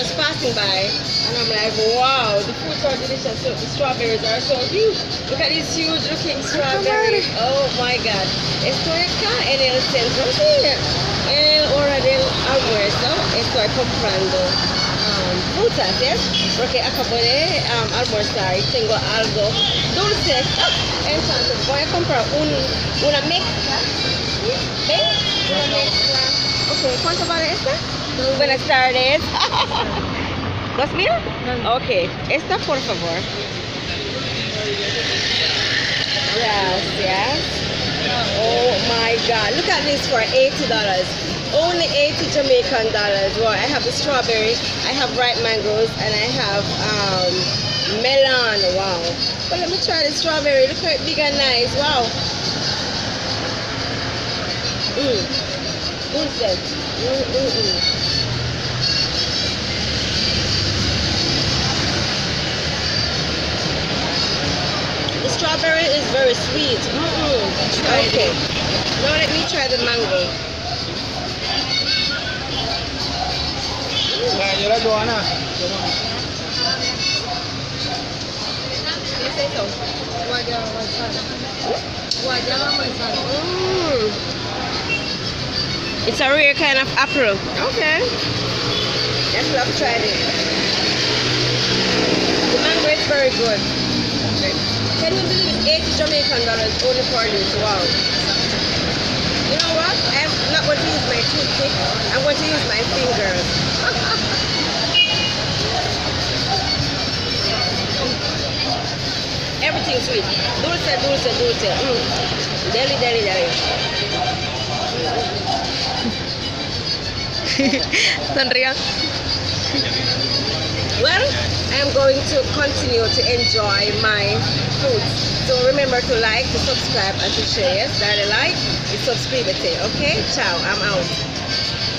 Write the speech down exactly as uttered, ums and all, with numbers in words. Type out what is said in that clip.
just passing by, and I'm like, wow, the fruits are delicious. So the strawberries are so huge. Look at these huge looking strawberries. Oh my God. Estoy acá en el centro, sí, en el hora del almuerzo. Estoy comprando um, frutas, ¿yes? Porque acabo de um, almorzar y tengo algo dulce. Entonces voy a comprar un, una mezcla. ¿Ven? Una mezcla. Ok, ¿cuánto vale esta? Buenas tardes. ¿Dos mil? Ok, esta por favor. Gracias. Oh my God, look at this for eighty dollars. Only eighty Jamaican dollars. Well, I have the strawberry, I have ripe mangoes, and I have um, melon. Wow. But let me try the strawberry. Look how big and nice. Wow. Mmm. Dulce. Mm, mm, mm. The strawberry is very sweet. Mm-mm. Okay. Now let me try the mango. You say so? Mm. It's a rare kind of apple. Okay. Let's love try it. The mango is very good. Can you believe eighty Jamaican dollars only for this? Wow. You know what? I'm not going to use my toothpick. I'm going to use my fingers. Everything sweet. Dulce, dulce, dulce. Mm. Deli, deli, deli. Sonría. Well, I am going to continue to enjoy my foods. So remember to like, to subscribe, and to share. Yes, dale like, y suscríbete. Okay? Ciao. I'm out.